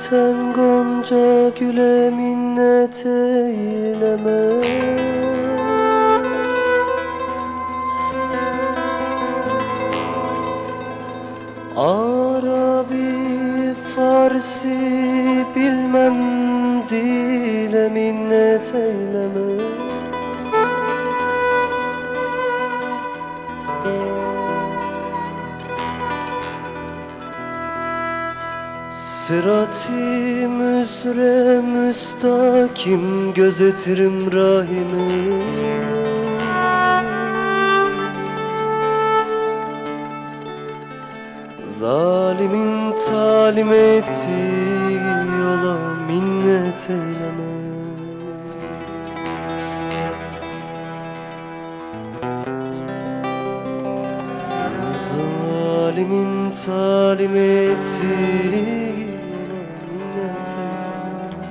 öten gonca güle minnet eyleme. Arabi, Farsi bilmem, dile minnet eyleme. Sırat-ı müsre müstakim gözetirim rahimi. Zalimin talim ettiği yola minnet eyleme. Zalimin talim ettiği yola minnet eyleme.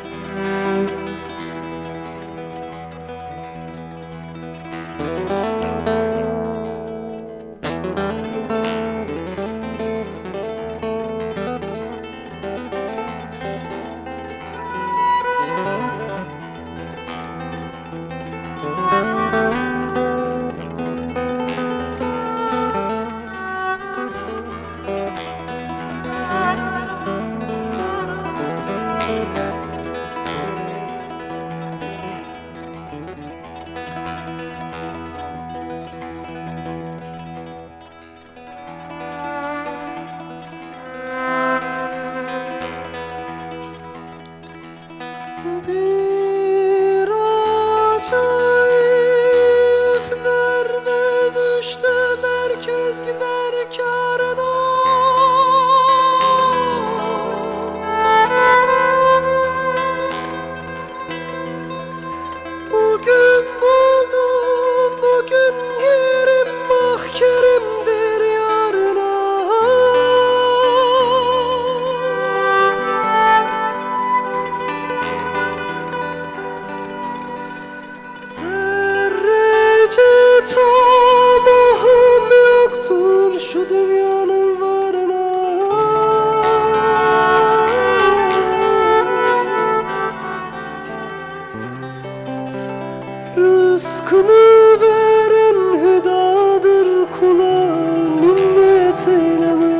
Bir acayip derde düştüm, herkes gider kârına. Bugün buldum, bugün yerim mahkerimdir yarına. Tamahım yoktur şu dünyanın varına. Rızkımı veren hüdadır, kula minnet eyleme.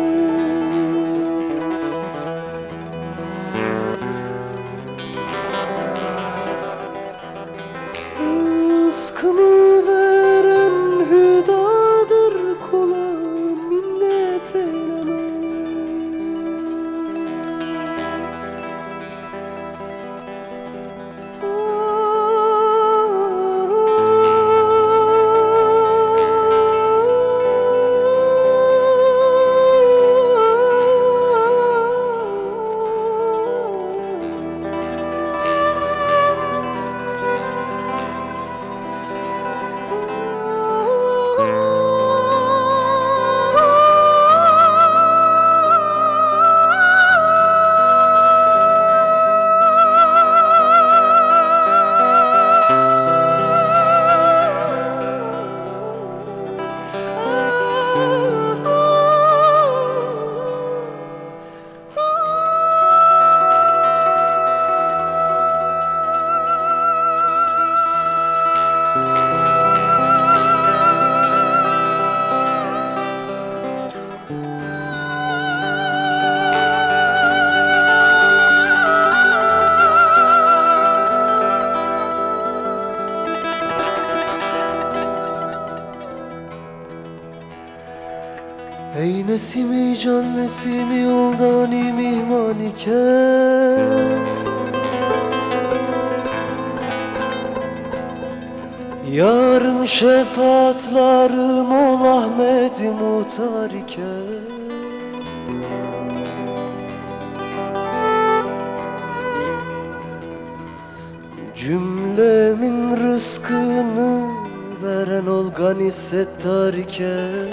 Rızkımı veren hüdadır, kula minnet eyleme. Ey nesimi can nesimi yoldan mihman iken, yarın şefaatlarım ol Ahmet-i Muhtar iken. Cümlemin rızkını veren ol Gani Settar iken.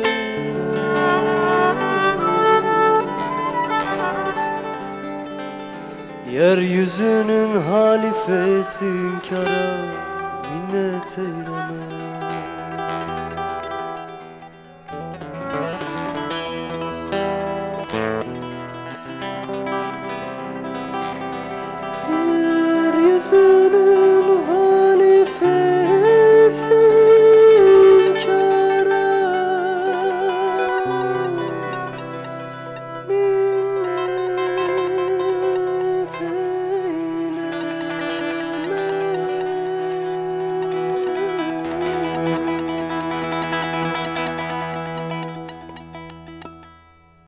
Yeryüzünün halifesi inkara minnet eyleme.